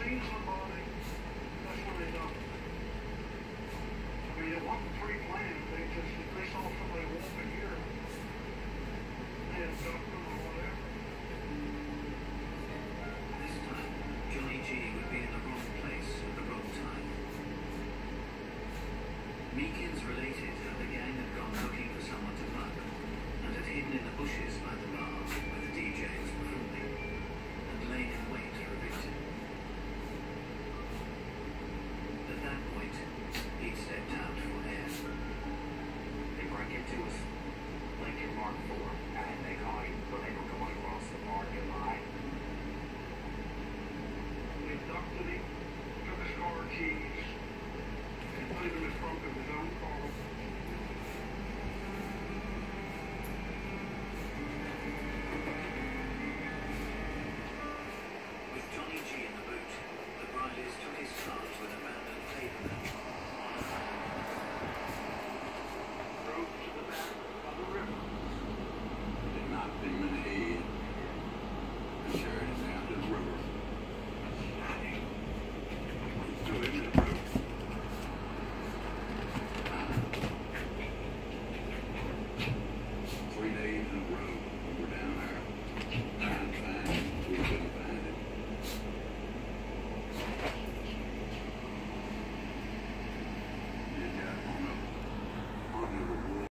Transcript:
seen somebody, that's when they don't. I mean, it wasn't pre-planned. They just, if they saw somebody walking here, they had ducked them or whatever. This time, Johnny G would be in the wrong place at the wrong time. Meekins related how the gang had gone looking for someone to mug and had hidden in the bushes by the bar where the DJ was performing and lain in wait for a victim. At that point, he'd stepped out for air. They break into us. Lincoln Mark IV, and they caught him when they were going across the parking lot. They abducted him, took his car keys, and put him in the trunk of his own car. With Johnny G in the boot, the Rileys took his car to an abandoned pavement